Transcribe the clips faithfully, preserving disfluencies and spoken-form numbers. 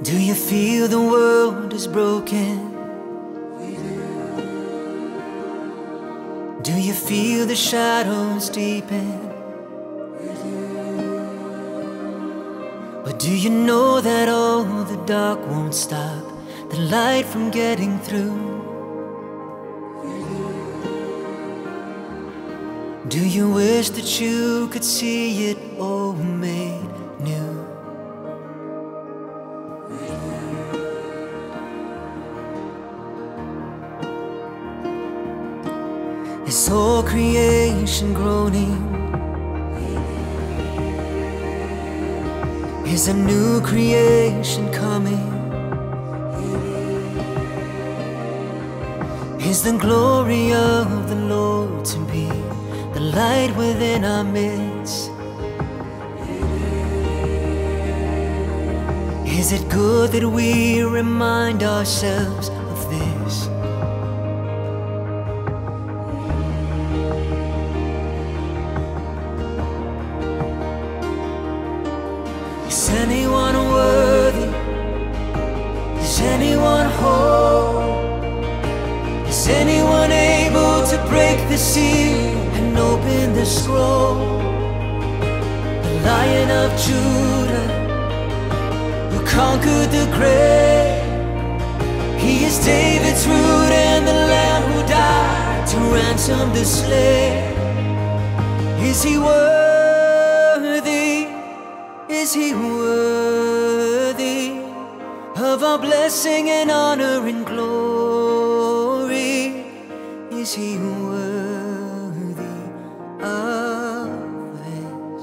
Do you feel the world is broken? Do you feel the shadows deepen? But do you know that all the dark won't stop the light from getting through? Do you wish that you could see it all made new? Is all creation groaning? Is a new creation coming? Is the glory of the Lord to be the light within our midst? Is it good that we remind ourselves of this? Is anyone worthy? Is anyone whole? Is anyone able to break the seal and open the scroll? The Lion of Judah, who conquered the grave. He is David's root and the Lamb who died to ransom the slave. Is he worthy? Is he worthy of our blessing and honor and glory? Is he worthy of this?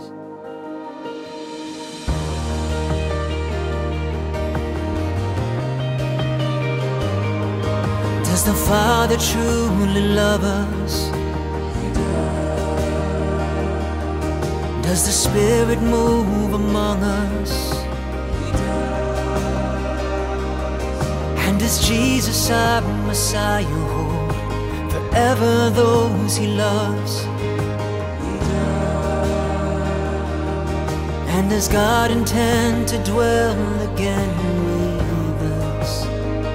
Does the Father truly love us? Does the Spirit move among us? And does Jesus our Messiah hold forever those he loves? And does God intend to dwell again with us?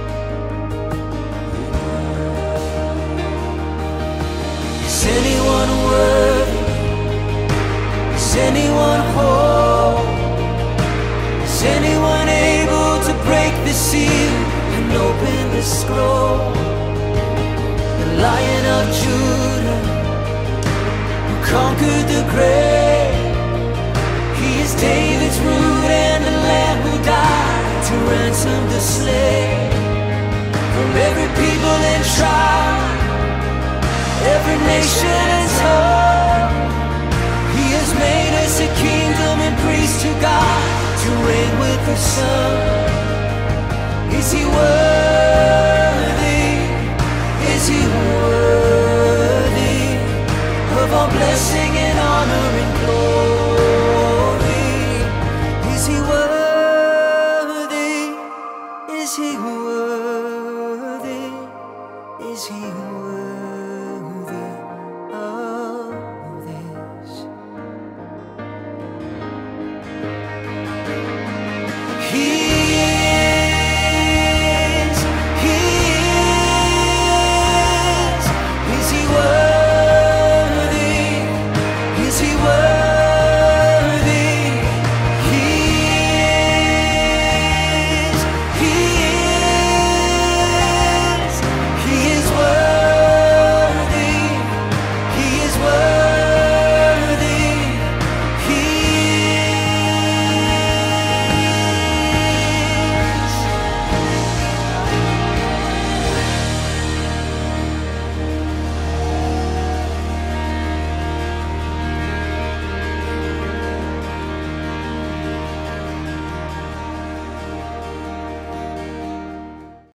Is anyone worthy? Is anyone whole? Is anyone able to break the seal and open the scroll? The Lion of Judah, who conquered the grave. He is David's root and the Lamb who died to ransom the slave. From every people and tribe, every nation and tongue, he has made us a kingdom and priest to God, to reign with the Son. Is he worthy? Is he worthy of our blessing